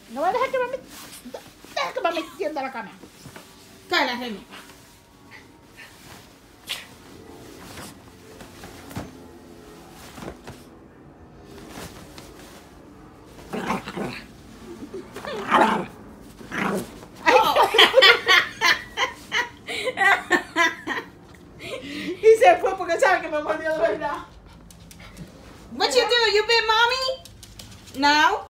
No voy a dejar que mami... Deja que mami tienda la cama. Cállate, Remy. Y se fue porque sabe que me mordió de verdad. What you do? You bit mommy? No?